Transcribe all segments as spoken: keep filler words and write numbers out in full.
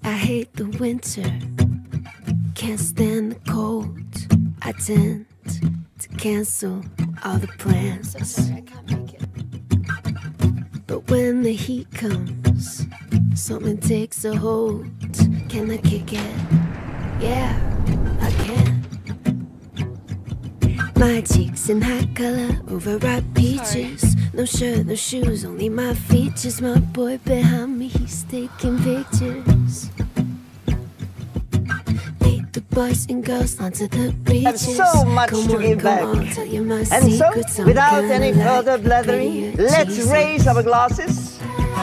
I hate the winter, can't stand the cold. I tend to cancel all the plans. So sorry, I can't make it. But when the heat comes, something takes a hold. Can I kick it? Yeah, I can. My cheeks in hot color, overripe peaches. No shirt, no shoes, only my features. My boy behind me, he's taking pictures. Lead the boys and girls onto the beaches. So much come to on, give come back. on, tell you my And so, secrets. I'm without kinda any like further blathering, prettier let's Jesus. raise our glasses.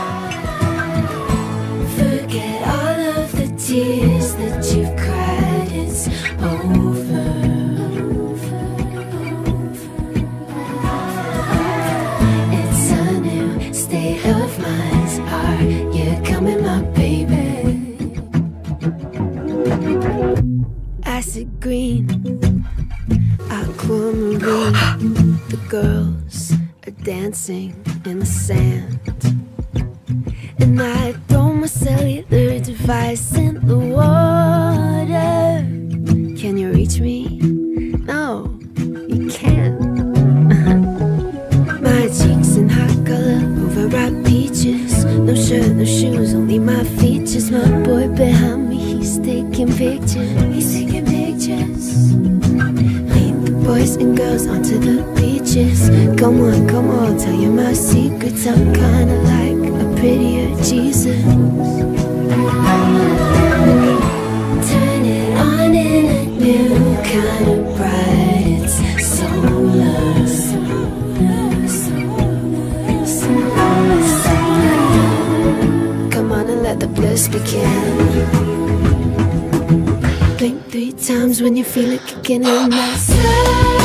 Forget all of the tears that you've cried. It's over. It's a new state of mind. Are you coming, my baby? Acid green, aquamarine. The girls are dancing in the sand, and I throw my cellular device in the water. Can you reach me? No, you can't. My cheeks in hot color, overripe peaches. No shirt, no shoes, only my features. My boy behind me, he's taking pictures. He's taking pictures. Lead the boys and girls onto the beaches. Come on, come on, tell you my secrets. I'm kinda like a prettier Jesus. Turn it on in a new kind of bright. It's solar. Come on and let the bliss begin. Blink three times when you feel it kicking in. That's